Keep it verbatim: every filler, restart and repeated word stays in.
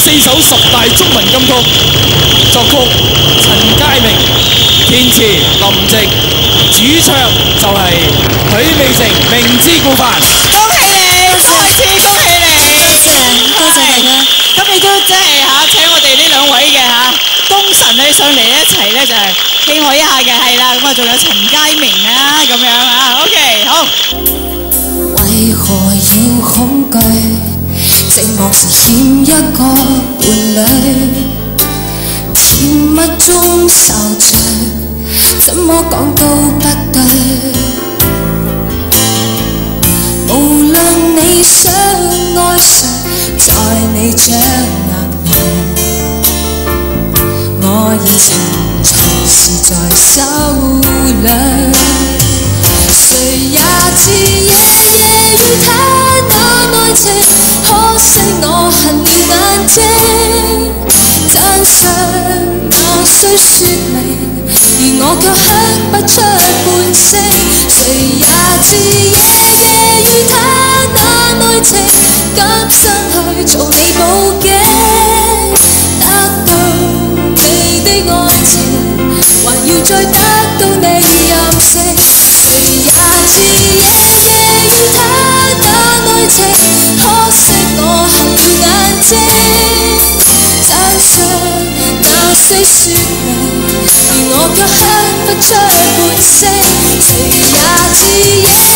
四首十大中文金曲，作曲陳佳明，填詞林夕，主唱就係許美靜。明知故犯， 恭喜你，再次恭喜你， 多謝多謝大家。 咁亦都即係嚇請我哋呢兩位嘅嚇功臣咧上嚟一齊咧就係慶賀一下嘅，係啦。咁啊仲有陳佳明啊咁樣啊 ，OK 好。 為何要恐懼？寂寞時欠一個伴侶，甜蜜中受罪，怎麼講都不對。無論你想愛誰，在你掌握裏，我已情隨時在手裏。誰也知夜夜與他那愛情，可惜我恨了眼睛。真相那需說明，而我卻哼不出半聲。誰也知夜夜與他那愛情，今生去做你報警。得到你的愛情，還要再得到你任性。誰也知夜夜與他那愛情，可惜我恨了眼睛。真相那需說明，而我卻哼不出半聲。誰也知夜